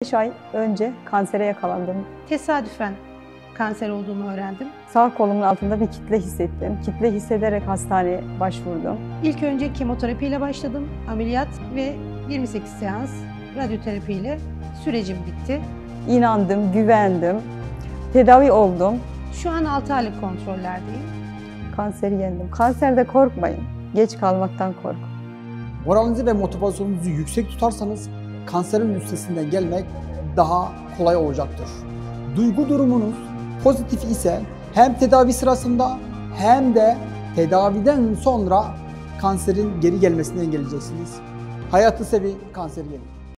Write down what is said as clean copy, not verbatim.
5 ay önce kansere yakalandım. Tesadüfen kanser olduğumu öğrendim. Sağ kolumun altında bir kitle hissettim. Kitle hissederek hastaneye başvurdum. İlk önce kemoterapiyle başladım. Ameliyat ve 28 seans radyoterapiyle sürecim bitti. İnandım, güvendim. Tedavi oldum. Şu an 6 aylık kontrollerdeyim. Kanseri yendim. Kanserde korkmayın. Geç kalmaktan korkun. Moralinizi ve motivasyonunuzu yüksek tutarsanız kanserin üstesinden gelmek daha kolay olacaktır. Duygu durumunuz pozitif ise hem tedavi sırasında hem de tedaviden sonra kanserin geri gelmesini engelleyeceksiniz. Hayatı sevin, kanseri yenin.